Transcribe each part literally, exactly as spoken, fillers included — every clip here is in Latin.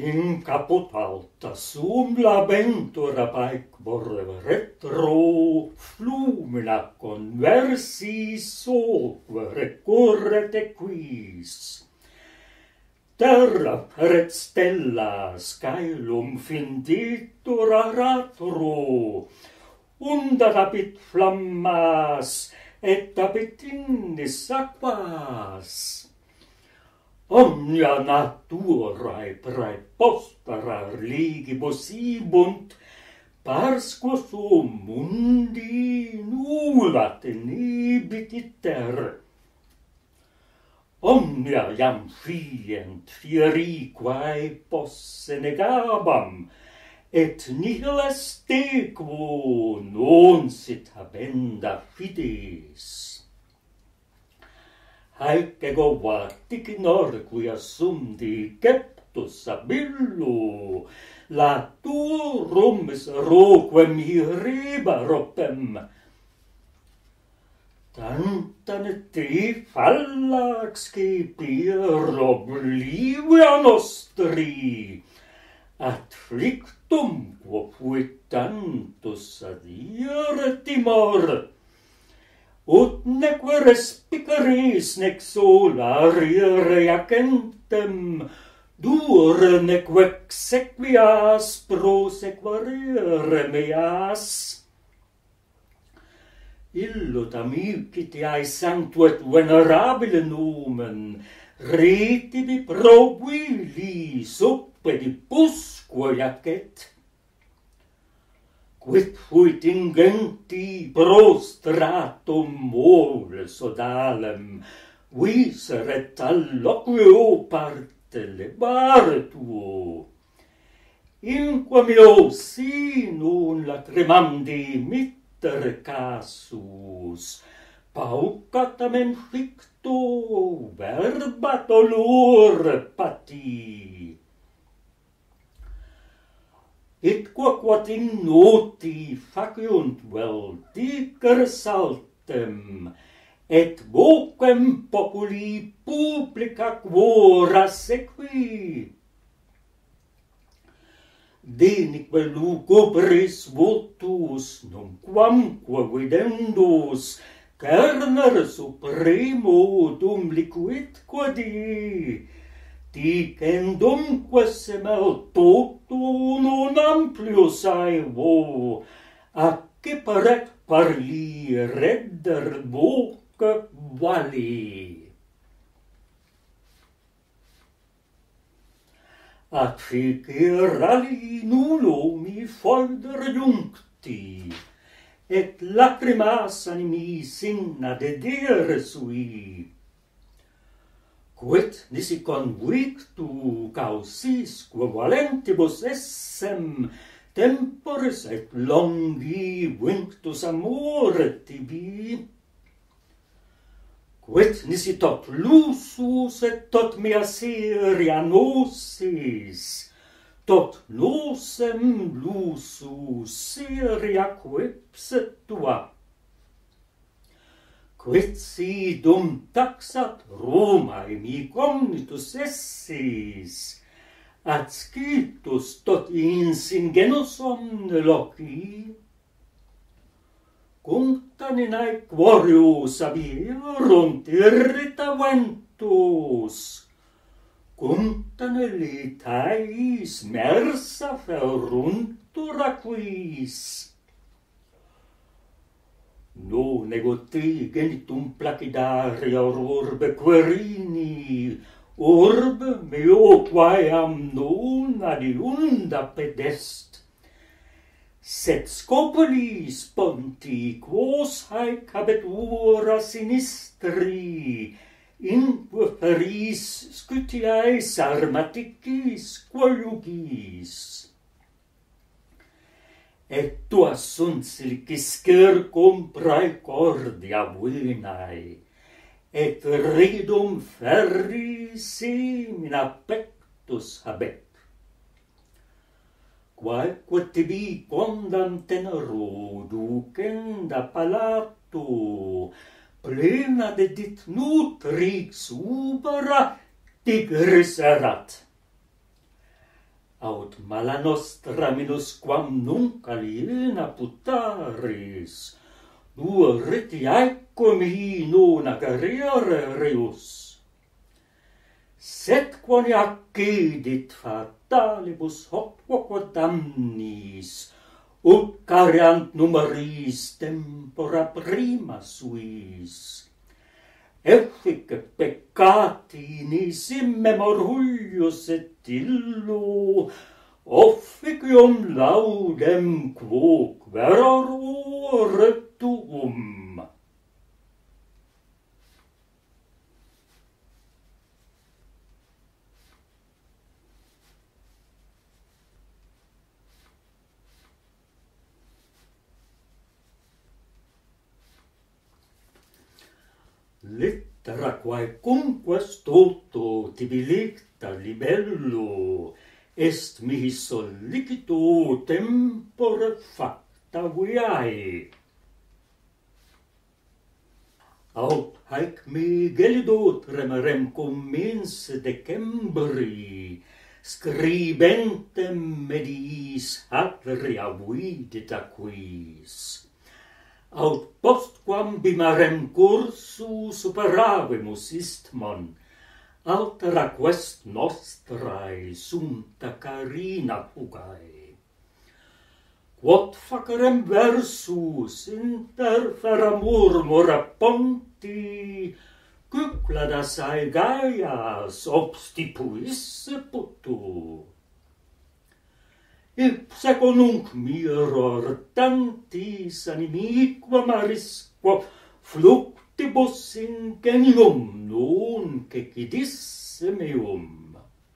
In caput alta sum labentura paicbor retro flumina conversi soque recurrete quis. Terra peret stellas caelum finditur aratro, unda dabit flammas et dabit innis aquas. Omnia naturae praeposterar ligibus ibunt, parsquo sum mundi nulla tenebit iter. Omnia iam fient fieriquae posse negabam, et nihil est quo non sit habenda fides. Haec ego vatic in orquia sumdi ceptus abillu, laturum roquem hiriba ropem. Tantan te fallax cepir oblivia nostri, at flictum quo fuit tantus adire timor, ut neque respicaris nec solarire jacentem, dur neque exequias prosequarire meas. Illut amicitiae sanctu et venerabile nomen, retibi probili suppedibusque jacet. Quid fuit ingenti prostratum mole sodalem, viseret alloquio parte lebare tuo. Inquam io si non lacrimandi mitter casus, paucatamen ficto verba dolor pati. Et quoquat in noti faciunt vel dicer saltem, et vocem populi publica quora sequi. Denique lugubris vultus, nunquamque videndus, cerner supremo dum liquid quodi, dicendumque semel toto non amplius aevo, acce paret parli redder voce vali. At ficere ali nullo mi folder juncti, et lacrimas animis inna dedere sui. Quid nisi convictu causisque valentibus essem temporis et longi vinctus amore tibi? Quid nisi tot lusus et tot mea seria nosis, tot nosem lusus seria quipset tua? Quid si dum taxat Romae mi comnitus essis, adscitus tot insingenus omne loci? Cunctaninae quorius abierunt irrita ventus, cunctane litaeis mersa feruntur aquis. Non ego te genitum placidaria urbe Querini, urbe meo quaeam non adiunda pedest. Sed scopolis ponti quos haec habet ura sinistri, inque feris scutiae sarmaticis qualiugis. Et tua sunt silicis circum praecordia venae, et ridum ferri semina pectus habet. Quaeque tibi quondam tenero ducenda palato, plena de dit nutrix ubera tigris erat. aut mala nostra minusquam nunc aliena putaris, duo retiaeque mihi non agarere reus. Sed quoni accidit fatalibus hoc quoque damnis, ut careant numeris tempora prima suis. Effice peccati nis immemor huius et illo, officium laudem quoque veror tuum. Littera quaecumque stulto tibi licta libello, est mihi sollicito tempore facta viae. Aut haec mi gelidot remerem commense decembri, scribentem mediis atria vidit aquis. Aut postquam bimarem cursu superavemus istmon, altera quest nostrae sumta carina fugae. Quod facerem versus interfera murmura ponti, cycladas aegaias obstipuisse putu. Ipse conunc miror tantis animique marisquo fluctibus ingenium nunc ecidisse meum.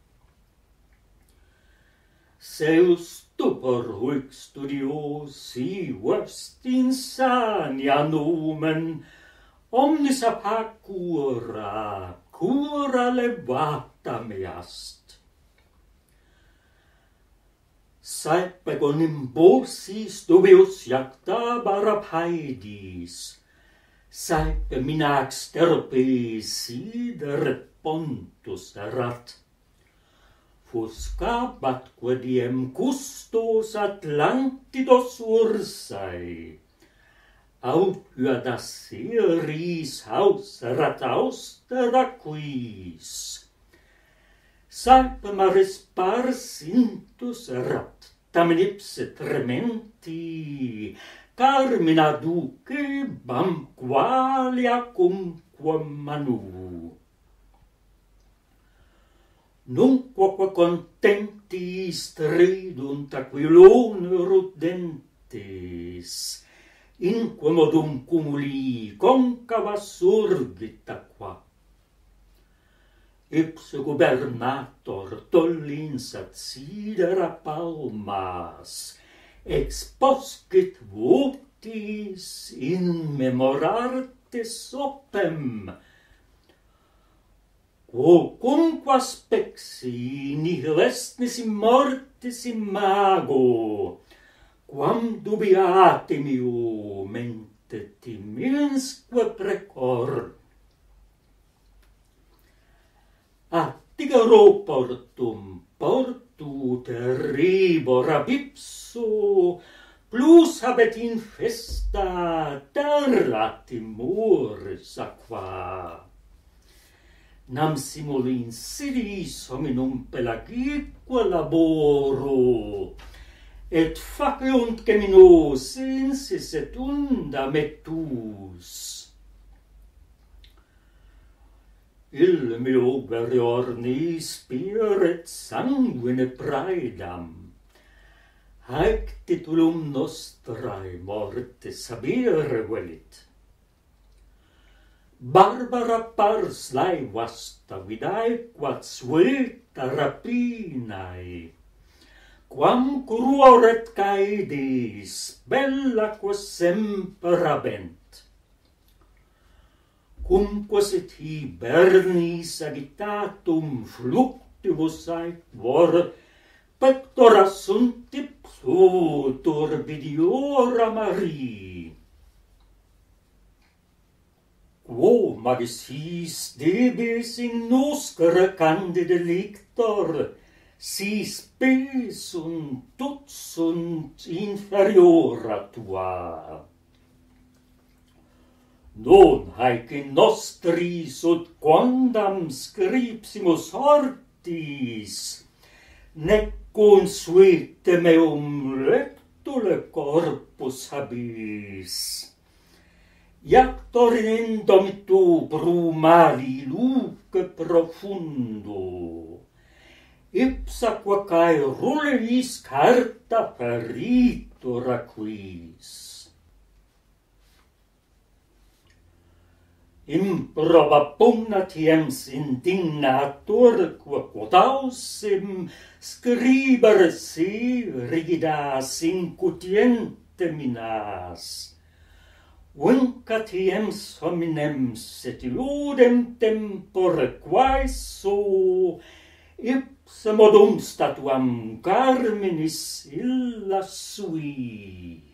Seus stupor huic studiosi vest insania numen, omnis aphac cura, cura levata meast. Saepe conimbosis dubius iacta barapaedis, saepe minax terpes sideret pontus erat. Fuscabatque diem custos Atlantidos ursae, aut hyödas seris haus erat austera quis. Saepe maris parsintus erat, tamen ipse trementi, carmina duce bam qualia cumque manu. Nunc quoque contenti stridunt aquilone rudentes, inque modum cumuli concava surgit aqua. Ipse gubernator tollins at sidera palmas, exposcit votis in memorartes opem, quocumque aspexi nihil est nisi mortis imago, quam dubiatimio mente timinsque precor. Attigero portum portu terribor ab ipso, plus habet infesta terra timuris aqua. Nam simul insidiis hominum pelagique laboro, et faceunt geminos insis et unda metus. Il mio veriorni spiret sanguine praedam, haec titulum nostrae mortis habere velit. Barbara pars lae vasta vidae quat sueta rapinae, quam cruoret caedis, bella quas semper habent. Cumque sit hibernis agitatum fluctibus aequor, pectora sunt ipso turbidiora Marii. Quo magis his debis in noscere candide lictor, si spes sunt tot sunt inferiora tua. Non haec in nostris ut quandam scripsimus hortis, nec consuete meum lectule corpus habis. Iactor in indomitu brumali luce profundo, ipsa quacae ruleis carta peritura quis. Improba pugnatiems indignatur quod ausim scribere si rigidas incutiente minas. Vincatiems hominem setiudem tempore quaeso ipsa modum statuam carminis illa sui.